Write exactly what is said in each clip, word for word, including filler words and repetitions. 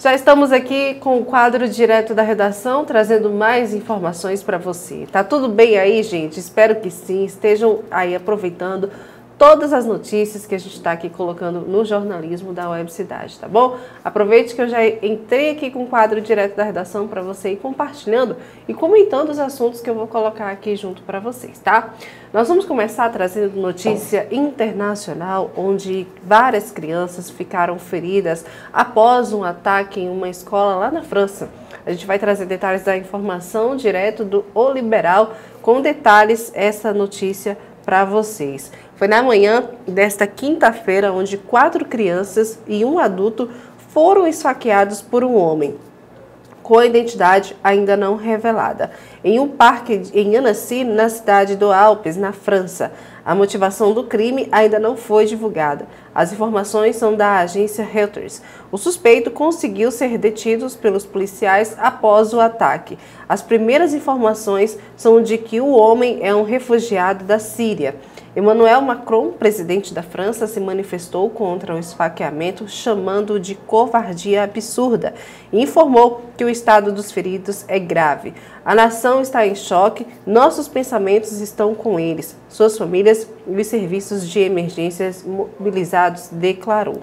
Já estamos aqui com o quadro direto da redação, trazendo mais informações para você. Tá tudo bem aí, gente? Espero que sim, estejam aí aproveitando todas as notícias que a gente está aqui colocando no jornalismo da Web Cidade, tá bom? Aproveite que eu já entrei aqui com o quadro direto da redação para você ir compartilhando e comentando os assuntos que eu vou colocar aqui junto para vocês, tá? Nós vamos começar trazendo notícia internacional, onde várias crianças ficaram feridas após um ataque em uma escola lá na França. A gente vai trazer detalhes da informação direto do O Liberal, com detalhes essa notícia para vocês. Foi na manhã desta quinta-feira, onde quatro crianças e um adulto foram esfaqueados por um homem, com a identidade ainda não revelada, em um parque em Annecy, na cidade do Alpes, na França. A motivação do crime ainda não foi divulgada. As informações são da agência Reuters. O suspeito conseguiu ser detido pelos policiais após o ataque. As primeiras informações são de que o homem é um refugiado da Síria. Emmanuel Macron, presidente da França, se manifestou contra o esfaqueamento, chamando-o de covardia absurda, e informou que o estado dos feridos é grave. A nação está em choque, nossos pensamentos estão com eles, suas famílias e os serviços de emergências mobilizados, declarou.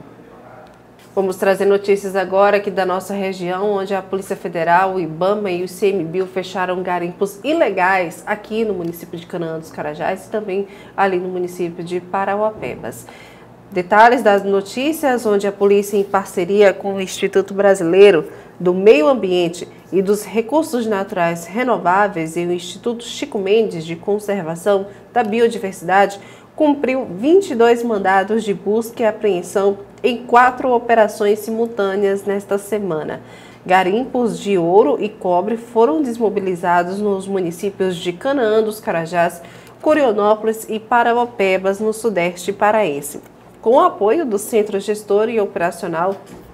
Vamos trazer notícias agora aqui da nossa região, onde a Polícia Federal, o IBAMA e o ICMBio fecharam garimpos ilegais aqui no município de Canaã dos Carajás e também ali no município de Parauapebas. Detalhes das notícias, onde a polícia, em parceria com o Instituto Brasileiro do Meio Ambiente e dos Recursos Naturais Renováveis e o Instituto Chico Mendes de Conservação da Biodiversidade, cumpriu vinte e dois mandados de busca e apreensão em quatro operações simultâneas nesta semana. Garimpos de ouro e cobre foram desmobilizados nos municípios de Canaã dos Carajás, Curionópolis e Parauapebas, no sudeste paraense, com o apoio do Centro Gestor e Operacional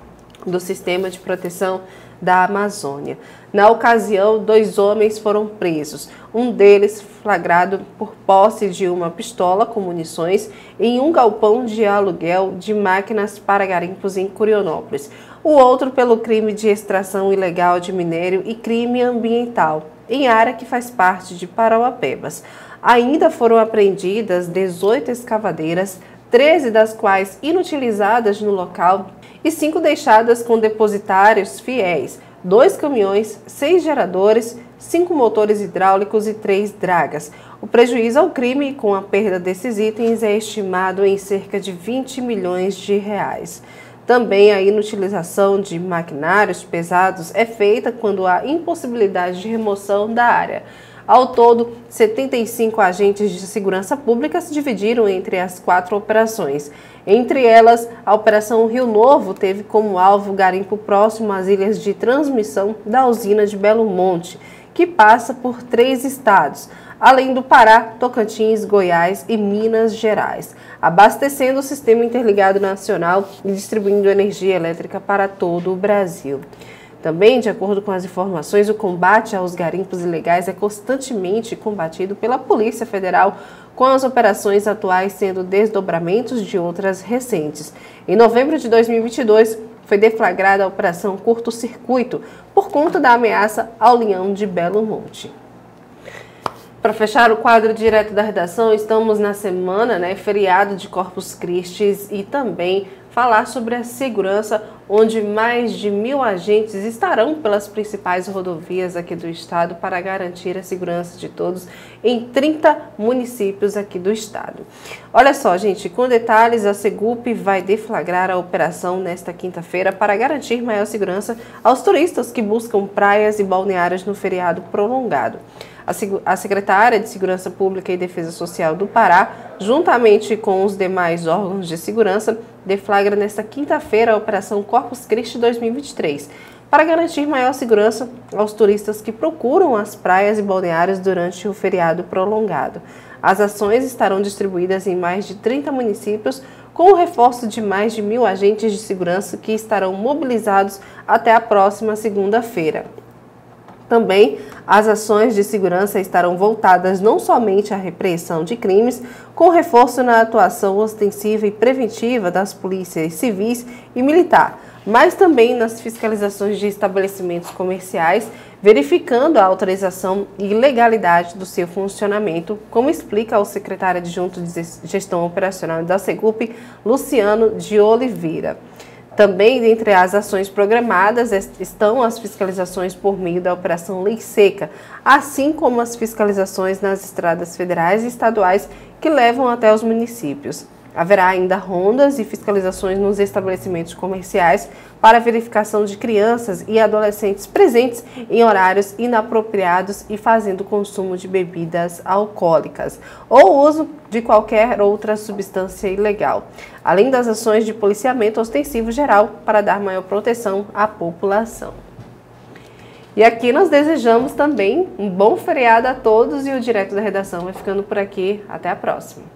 do Sistema de Proteção da Amazônia. Na ocasião, dois homens foram presos, um deles flagrado por posse de uma pistola com munições em um galpão de aluguel de máquinas para garimpos em Curionópolis, o outro pelo crime de extração ilegal de minério e crime ambiental, em área que faz parte de Parauapebas. Ainda foram apreendidas dezoito escavadeiras, treze das quais inutilizadas no local e cinco deixadas com depositários fiéis, dois caminhões, seis geradores, cinco motores hidráulicos e três dragas. O prejuízo ao crime com a perda desses itens é estimado em cerca de vinte milhões de reais. Também a inutilização de maquinários pesados é feita quando há impossibilidade de remoção da área. Ao todo, setenta e cinco agentes de segurança pública se dividiram entre as quatro operações. Entre elas, a Operação Rio Novo teve como alvo o garimpo próximo às ilhas de transmissão da usina de Belo Monte, que passa por três estados, além do Pará, Tocantins, Goiás e Minas Gerais, abastecendo o Sistema Interligado Nacional e distribuindo energia elétrica para todo o Brasil. Também, de acordo com as informações, o combate aos garimpos ilegais é constantemente combatido pela Polícia Federal, com as operações atuais sendo desdobramentos de outras recentes. Em novembro de dois mil e vinte e dois, foi deflagrada a Operação Curto Circuito, por conta da ameaça ao Leão de Belo Monte. Para fechar o quadro direto da redação, estamos na semana, né, feriado de Corpus Christi, e também falar sobre a segurança, onde mais de mil agentes estarão pelas principais rodovias aqui do estado para garantir a segurança de todos em trinta municípios aqui do estado. Olha só, gente, com detalhes, a Segup vai deflagrar a operação nesta quinta-feira para garantir maior segurança aos turistas que buscam praias e balneários no feriado prolongado. A secretária de Segurança Pública e Defesa Social do Pará, juntamente com os demais órgãos de segurança, deflagra nesta quinta-feira a Operação Corpus Christi dois mil e vinte e três, para garantir maior segurança aos turistas que procuram as praias e balneários durante o feriado prolongado. As ações estarão distribuídas em mais de trinta municípios, com o reforço de mais de mil agentes de segurança que estarão mobilizados até a próxima segunda-feira. Também, as ações de segurança estarão voltadas não somente à repressão de crimes, com reforço na atuação ostensiva e preventiva das polícias civis e militar, mas também nas fiscalizações de estabelecimentos comerciais, verificando a autorização e legalidade do seu funcionamento, como explica o secretário adjunto de Gestão Operacional da Segup, Luciano de Oliveira. Também, dentre as ações programadas, estão as fiscalizações por meio da Operação Lei Seca, assim como as fiscalizações nas estradas federais e estaduais que levam até os municípios. Haverá ainda rondas e fiscalizações nos estabelecimentos comerciais para verificação de crianças e adolescentes presentes em horários inapropriados e fazendo consumo de bebidas alcoólicas ou uso de qualquer outra substância ilegal, além das ações de policiamento ostensivo geral para dar maior proteção à população. E aqui nós desejamos também um bom feriado a todos e o Direto da Redação vai ficando por aqui. Até a próxima.